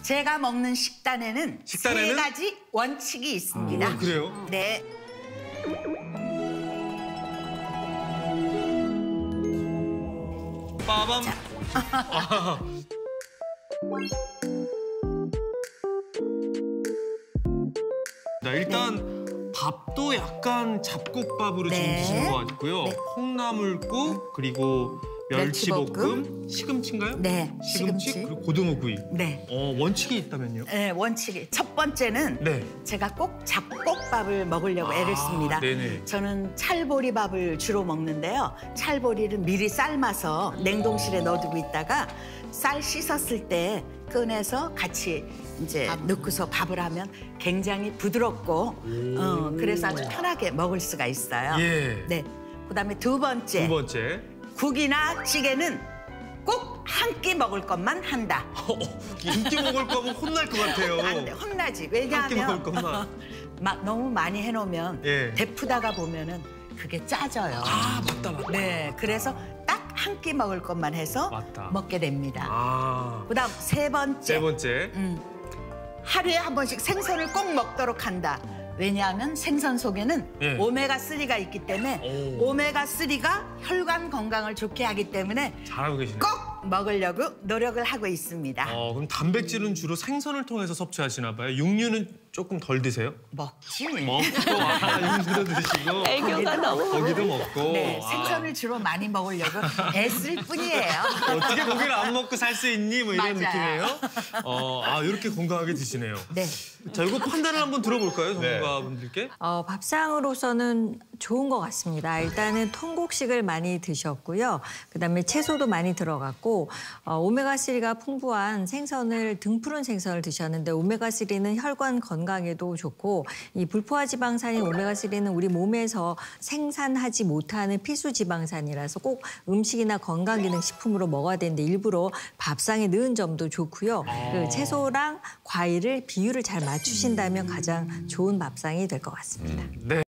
제가 먹는 식단에는 세 가지 원칙이 있습니다. 그래요? 네. 빠밤. 일단 밥도 약간 잡곡밥으로 지금 드시는 것 같고요. 네. 콩나물국 그리고 멸치볶음, 시금치인가요? 네, 시금치 시금치. 그리고 고등어구이. 네. 원칙이 있다면요? 네, 원칙이. 첫 번째는 네. 제가 꼭 잡곡밥을 먹으려고 애를 씁니다. 네네. 저는 찰보리밥을 주로 먹는데요. 찰보리를 미리 삶아서 냉동실에 넣어두고 있다가 쌀 씻었을 때 꺼내서 같이 이제 넣고서 밥을 하면 굉장히 부드럽고 그래서 아주 편하게 먹을 수가 있어요. 예. 네. 그다음에 두 번째. 두 번째. 국이나 찌개는 꼭 한 끼 먹을 것만 한다. 두 끼 먹을 거면 혼날 것 같아요. 안 돼, 혼나지. 한 끼 왜냐하면 먹을 것만. 막 너무 많이 해놓으면 예. 데프다가 보면은 그게 짜져요. 맞다. 네, 그래서 딱 한 끼 먹을 것만 해서 맞다. 먹게 됩니다. 아. 그다음 세 번째. 세 번째. 하루에 한 번씩 생선을 꼭 먹도록 한다. 왜냐하면 생선 속에는 예. 오메가3가 있기 때문에 오메가3가 혈관 건강을 좋게 하기 때문에 잘하고 계시네요. 꼭 먹으려고 노력을 하고 있습니다. 그럼 단백질은 주로 생선을 통해서 섭취하시나 봐요. 육류는 조금 덜 드세요? 먹지. 먹고 육류도 드시고 애교가 너무. 고기도 먹고. 네, 생선을 주로 많이 먹으려고 애쓸 뿐이에요. 어떻게 고기를 안 먹고 살 수 있니? 뭐 이런 맞아요. 느낌이에요. 이렇게 건강하게 드시네요. 네. 자, 이거 판단을 한번 들어볼까요, 전문가분들께? 밥상으로서는 좋은 것 같습니다. 일단은 통곡식을 많이 드셨고요. 그다음에 채소도 많이 들어갔고 오메가3가 풍부한 생선을 등푸른 생선을 드셨는데 오메가3는 혈관 건강에도 좋고 이 불포화 지방산인 오메가3는 우리 몸에서 생산하지 못하는 필수 지방산이라서 꼭 음식이나 건강기능식품으로 먹어야 되는데 일부러 밥상에 넣은 점도 좋고요. 그 채소랑 과일을 비율을 잘 맞추신다면 가장 좋은 밥상이 될 것 같습니다. 네.